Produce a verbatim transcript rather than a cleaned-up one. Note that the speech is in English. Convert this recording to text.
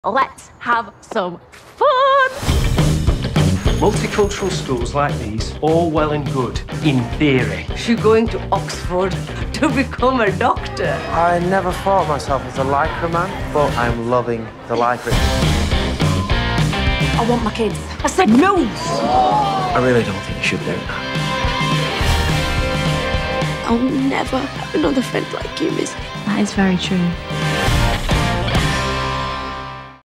Let's have some fun! Multicultural schools like these, all well and good, in theory. She's going to Oxford to become a doctor. I never thought of myself as a lycra man, but I'm loving the lycra. I want my kids. I said no! I really don't think you should do that. I'll never have another friend like you, Missy. That is very true.